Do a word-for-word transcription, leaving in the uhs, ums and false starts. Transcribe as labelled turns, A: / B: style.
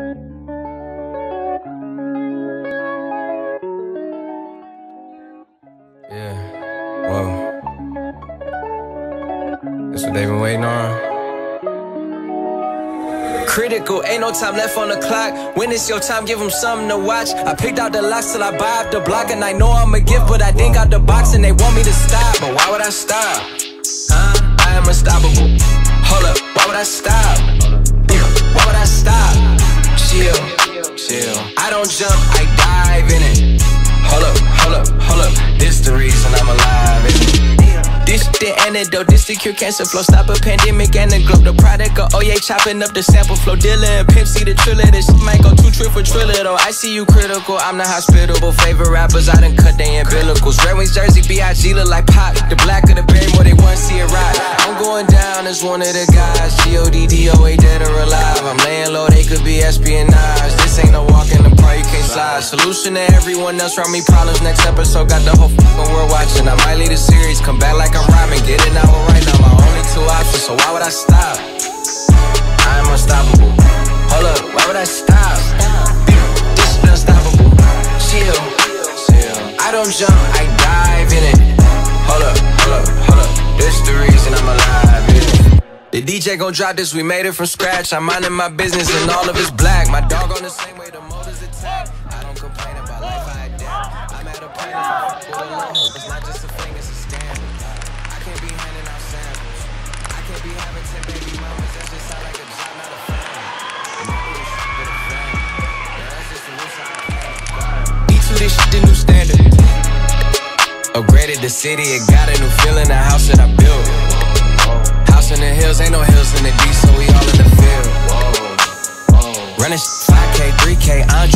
A: Yeah, whoa. That's what they've been waiting on.
B: Critical, ain't no time left on the clock. When it's your time, give them something to watch. I picked out the locks till I buy up the block. And I know I'm a gift, but I didn't got the box. And they want me to stop, but why would I stop? Huh? I am unstoppable. Hold up, why would I stop? Why would I stop? Chill, chill. I don't jump, I dive in it. Hold up, hold up, hold up. This the reason I'm alive, isn't it? This the antidote, this the cure cancer flow. Stop a pandemic and the globe. The product of oh yeah, chopping up the sample flow. Dealer and Pimp C the triller. This shit might go two trip for triller though. I see you critical, I'm the hospitable. Favorite rappers, I done cut they umbilicals. Red Wings jersey, B I G look like Pop. The black of the berry, more they want to see it ride. I'm going down as one of the guys. G O D D O A dead or alive. I'm laying low, they could be espionage. This ain't no walk in the park, you can't slide. Solution to everyone else around me problems. Next episode got the whole fucking world watching. I might lead a series, come back like I'm rhyming. Get it now or right now, my only two options. So why would I stop? I am unstoppable. Hold up, why would I stop? This is unstoppable. Chill, chill. I don't jump, I dive in it. Hold up, hold up, hold up. This the reason I'm alive, isn't it? The D J gon' drop this, we made it from scratch. I'm minding my business and all of it's black. My dog on the same way the motors attack. I don't complain about life, I adapt. I'm at a point if I fuck with a loan. It's not just a thing, it's a scam. I can't be handing out samples. I can't be having ten baby mamas. That just sound like a job, not a family. And I do this shit with a family. Yeah, that's just the roots I can. Me too, this shit the new standard. Upgraded the city, it got a new feeling. The house that I built. House in the hills, ain't no hills in the D, so we all in the field. Running five K, three K, I